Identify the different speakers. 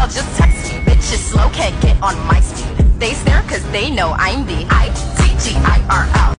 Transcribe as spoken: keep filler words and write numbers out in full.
Speaker 1: style, just text me. Bitches slow, can't get on my speed. They stare cause they know I'm the I T G I R L.